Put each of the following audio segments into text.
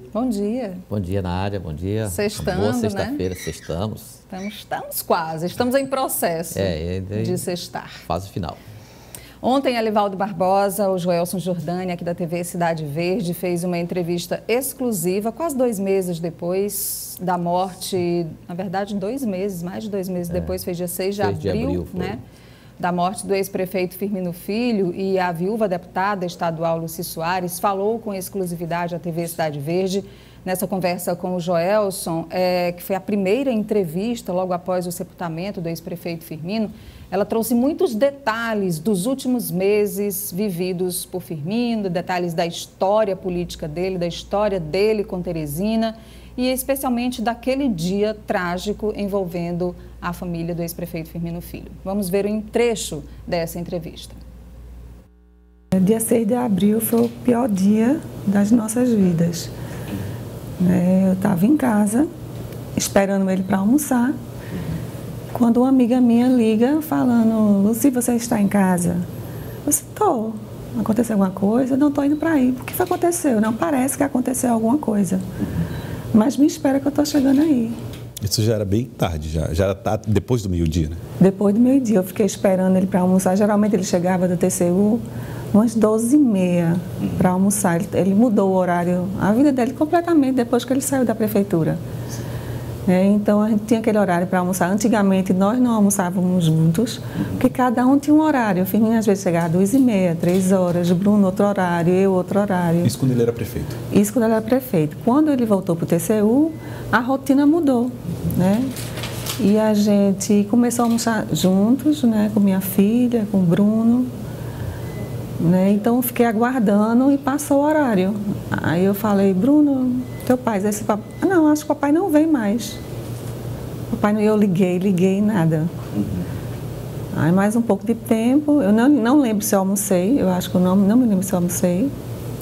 Bom dia. Bom dia, Nádia. Bom dia. Sextando, boa sexta-feira, né? sextamos. Estamos quase, estamos em processo de sextar. Fase final. Ontem, Alivaldo Barbosa, o Joelson Jordani, aqui da TV Cidade Verde, fez uma entrevista exclusiva, quase 2 meses depois da morte, na verdade, 2 meses, mais de 2 meses depois, fez dia 6 de abril, né? Da morte do ex-prefeito Firmino Filho, e a viúva deputada estadual Lucy Soares falou com exclusividade à TV Cidade Verde. Nessa conversa com o Joelson, que foi a primeira entrevista logo após o sepultamento do ex-prefeito Firmino, ela trouxe muitos detalhes dos últimos meses vividos por Firmino, detalhes da história política dele, da história dele com Teresina e especialmente daquele dia trágico envolvendo a família do ex-prefeito Firmino Filho. Vamos ver um trecho dessa entrevista. Dia 6 de abril foi o pior dia das nossas vidas. Eu estava em casa, esperando ele para almoçar, quando uma amiga minha liga falando: Lucy, você está em casa? Eu disse: estou. Aconteceu alguma coisa? Não, estou indo para aí. O que foi que aconteceu? Não, parece que aconteceu alguma coisa. Mas me espera que eu estou chegando aí. Isso já era bem tarde, já era depois do meio-dia, né? Depois do meio-dia, eu fiquei esperando ele para almoçar. Geralmente ele chegava do TCU umas 12h30 para almoçar. Ele mudou o horário, a vida dele completamente depois que ele saiu da prefeitura. Então a gente tinha aquele horário para almoçar. Antigamente nós não almoçávamos juntos, porque cada um tinha um horário. O Firmino às vezes chegava às 2h30, 3 horas, o Bruno outro horário, eu outro horário. Isso quando ele era prefeito? Isso quando ele era prefeito. Quando ele voltou para o TCU, a rotina mudou, né? E a gente começou a almoçar juntos, né? Com minha filha, com o Bruno. Então eu fiquei aguardando e passou o horário. Aí eu falei: Bruno, teu pai, esse papai... não, acho que o papai não vem mais. Papai, eu liguei, nada. Aí mais um pouco de tempo, eu não lembro se eu almocei, eu acho que eu não me lembro se eu almocei.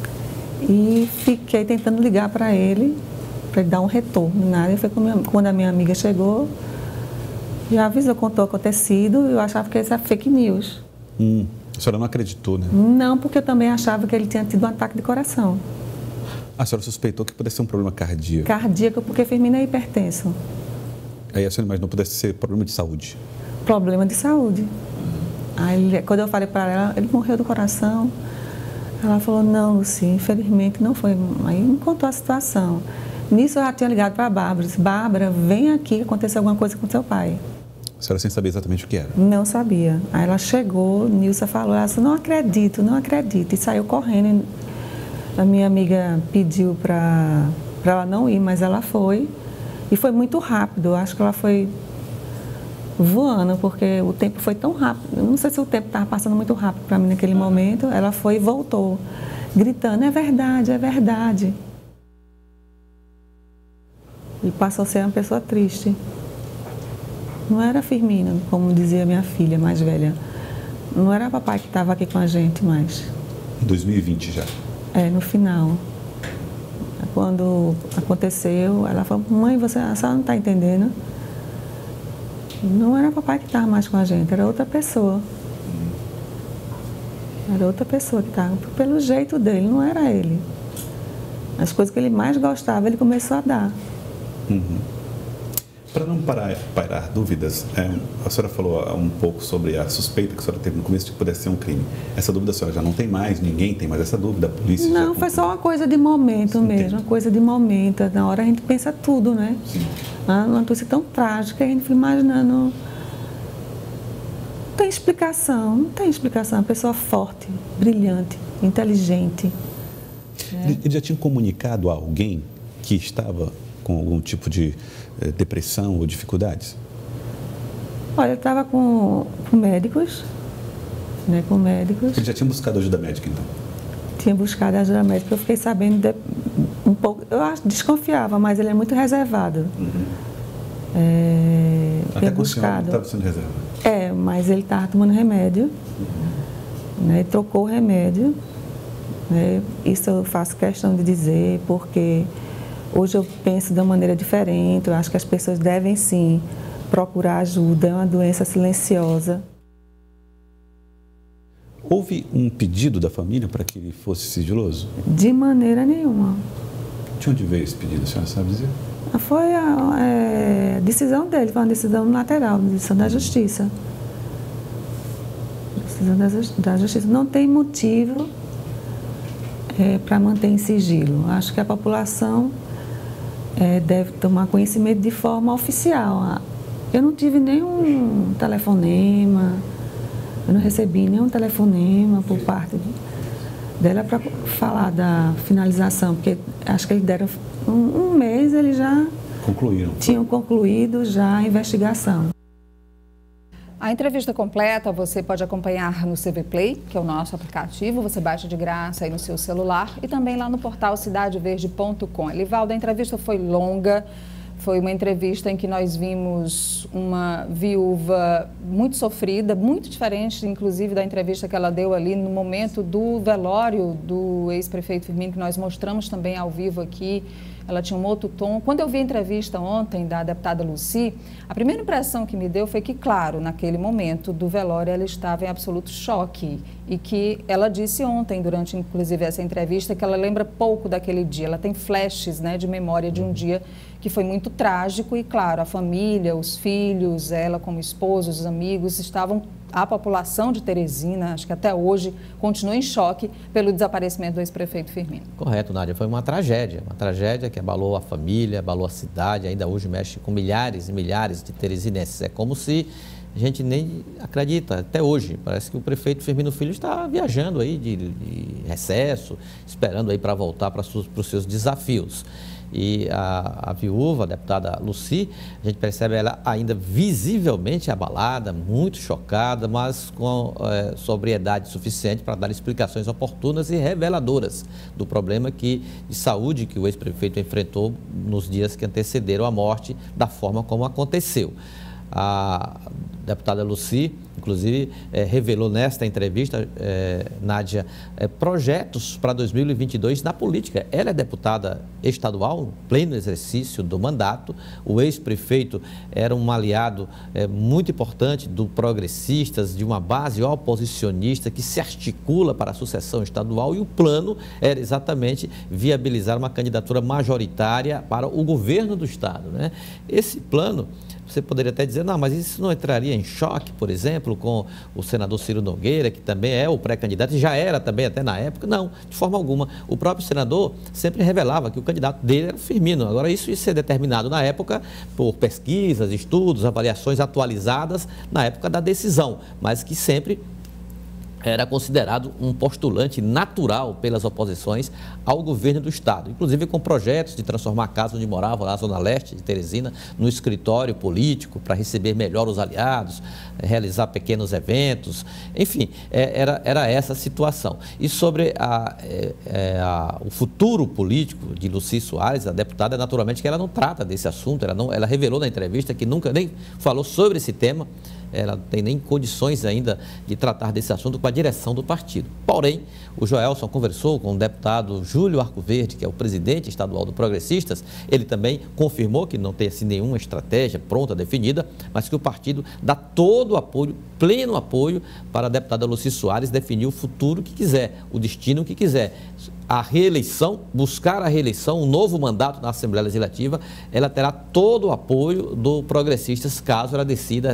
E fiquei tentando ligar para ele dar um retorno, nada. E foi quando a minha amiga chegou, já avisou, contou o acontecido, eu achava que isso era fake news. A senhora não acreditou, né? Não, porque eu também achava que ele tinha tido um ataque de coração. A senhora suspeitou que pudesse ser um problema cardíaco? Cardíaco, porque Firmino é hipertenso. Aí a senhora imaginou que pudesse ser problema de saúde? Problema de saúde. Aí, quando eu falei para ela, ele morreu do coração. Ela falou: não, Lucy, infelizmente não foi. Aí me contou a situação. Nisso eu já tinha ligado para a Bárbara. Disse: Bárbara, vem aqui, aconteceu alguma coisa com seu pai. A senhora sem saber exatamente o que era? Não sabia. Aí ela chegou, Nilza falou: ela disse: não acredito. E saiu correndo. A minha amiga pediu para ela não ir, mas ela foi. E foi muito rápido. Eu acho que ela foi voando, porque o tempo foi tão rápido. Eu não sei se o tempo estava passando muito rápido para mim naquele momento. Ela foi e voltou, gritando: é verdade, é verdade. E passou a ser uma pessoa triste. Não era Firmino, como dizia minha filha mais velha. Não era papai que estava aqui com a gente mais. Em 2020 já? No final. Quando aconteceu, ela falou: mãe, a senhora não está entendendo? Não era papai que estava mais com a gente, era outra pessoa. Era outra pessoa que estava. Pelo jeito dele, não era ele. As coisas que ele mais gostava, ele começou a dar. Para não pairar dúvidas, a senhora falou um pouco sobre a suspeita que a senhora teve no começo de que pudesse ser um crime. Essa dúvida a senhora já não tem mais, ninguém tem mais essa dúvida, a polícia não, foi só uma coisa de momento mesmo, uma coisa de momento. Na hora a gente pensa tudo, né? Sim. Uma notícia tão trágica, a gente fica imaginando. Não tem explicação, não tem explicação. Uma pessoa forte, brilhante, inteligente. Ele já tinha comunicado a alguém que estava com algum tipo de depressão ou dificuldades? Olha, eu estava com médicos, né, com médicos. Ele já tinha buscado ajuda médica, então? Tinha buscado ajuda médica, eu fiquei sabendo um pouco, eu desconfiava, mas ele é muito reservado. Até com o senhor estava sendo reservado? Mas ele estava tomando remédio, né, trocou o remédio, né, isso eu faço questão de dizer, porque hoje eu penso de uma maneira diferente. Eu acho que as pessoas devem sim procurar ajuda, é uma doença silenciosa. Houve um pedido da família para que ele fosse sigiloso? De maneira nenhuma. De onde veio esse pedido, a senhora sabe dizer? Foi a decisão dele, foi uma decisão unilateral, decisão da Justiça. Decisão da Justiça. Não tem motivo para manter em sigilo. Acho que a população deve tomar conhecimento de forma oficial. Eu não tive nenhum telefonema, eu não recebi nenhum telefonema por parte dela para falar da finalização, porque acho que eles deram um mês, eles já tinham concluído já a investigação. A entrevista completa você pode acompanhar no CV Play, que é o nosso aplicativo, você baixa de graça aí no seu celular e também lá no portal cidadeverde.com. Elivaldo, a entrevista foi longa, foi uma entrevista em que nós vimos uma viúva muito sofrida, muito diferente, inclusive, da entrevista que ela deu ali no momento do velório do ex-prefeito Firmino, que nós mostramos também ao vivo aqui. Ela tinha um outro tom. Quando eu vi a entrevista ontem da deputada Lucy, a primeira impressão que me deu foi que, claro, naquele momento do velório ela estava em absoluto choque e que ela disse ontem, durante inclusive essa entrevista, que ela lembra pouco daquele dia. Ela tem flashes, né, de memória de um dia que foi muito trágico e, claro, a família, os filhos, ela como esposa, os amigos, a população de Teresina, acho que até hoje, continua em choque pelo desaparecimento do ex-prefeito Firmino. Correto, Nádia. Foi uma tragédia que abalou a família, abalou a cidade, ainda hoje mexe com milhares e milhares de teresinenses. É como se a gente nem acredita, até hoje. Parece que o prefeito Firmino Filho está viajando aí de recesso, esperando aí para voltar para os seus desafios. E a viúva, a deputada Lucy, a gente percebe ela ainda visivelmente abalada, muito chocada, mas com sobriedade suficiente para dar explicações oportunas e reveladoras do problema de saúde que o ex-prefeito enfrentou nos dias que antecederam a morte, da forma como aconteceu. A deputada Lucy, inclusive, revelou nesta entrevista, Nádia, projetos para 2022 na política. Ela é deputada estadual, no pleno exercício do mandato. O ex-prefeito era um aliado muito importante do Progressistas, de uma base oposicionista que se articula para a sucessão estadual, e o plano era exatamente viabilizar uma candidatura majoritária para o governo do estado, né? Esse plano, você poderia até dizer, não, mas isso não entraria em choque, por exemplo, com o senador Ciro Nogueira, que também é o pré-candidato e já era também até na época? Não, de forma alguma. O próprio senador sempre revelava que o candidato dele era o Firmino. Agora, isso ia ser determinado na época por pesquisas, estudos, avaliações atualizadas na época da decisão, mas que sempre era considerado um postulante natural pelas oposições ao governo do estado, inclusive com projetos de transformar a casa onde morava, lá na zona leste de Teresina, no escritório político para receber melhor os aliados, realizar pequenos eventos, enfim, era essa a situação. E sobre o futuro político de Lucy Soares, a deputada, naturalmente que ela não trata desse assunto, ela revelou na entrevista que nunca nem falou sobre esse tema. Ela não tem nem condições ainda de tratar desse assunto com a direção do partido. Porém, o Joelson conversou com o deputado Júlio Arcoverde, que é o presidente estadual do Progressistas. Ele também confirmou que não tem assim nenhuma estratégia pronta, definida, mas que o partido dá todo o apoio, pleno apoio, para a deputada Lucy Soares definir o futuro que quiser, o destino que quiser. A reeleição, buscar a reeleição, um novo mandato na Assembleia Legislativa, ela terá todo o apoio do Progressistas, caso ela decida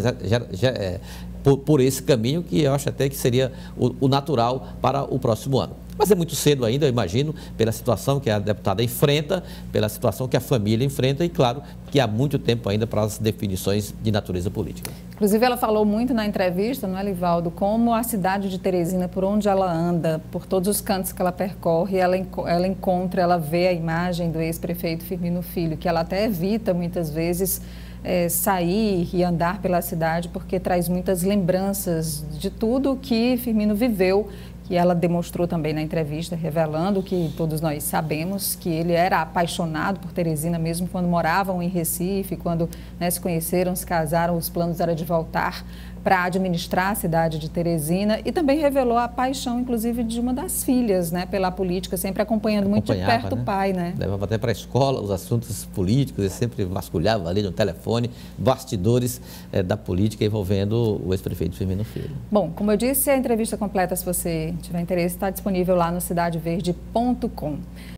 por esse caminho, que eu acho até que seria o natural para o próximo ano. Mas é muito cedo ainda, eu imagino, pela situação que a deputada enfrenta, pela situação que a família enfrenta e, claro, que há muito tempo ainda para as definições de natureza política. Inclusive, ela falou muito na entrevista, não é, Elivaldo, como a cidade de Teresina, por onde ela anda, por todos os cantos que ela percorre, ela vê a imagem do ex-prefeito Firmino Filho, que ela até evita muitas vezes sair e andar pela cidade, porque traz muitas lembranças de tudo que Firmino viveu, que ela demonstrou também na entrevista, revelando que todos nós sabemos que ele era apaixonado por Teresina, mesmo quando moravam em Recife, quando se conheceram, se casaram, os planos eram de voltar para administrar a cidade de Teresina, e também revelou a paixão, inclusive, de uma das filhas, pela política, sempre acompanhando muito de perto o pai, Levava até para a escola os assuntos políticos, ele sempre vasculhava ali no telefone, bastidores da política envolvendo o ex-prefeito Firmino Filho. Bom, como eu disse, a entrevista completa, se você tiver interesse, está disponível lá no cidadeverde.com.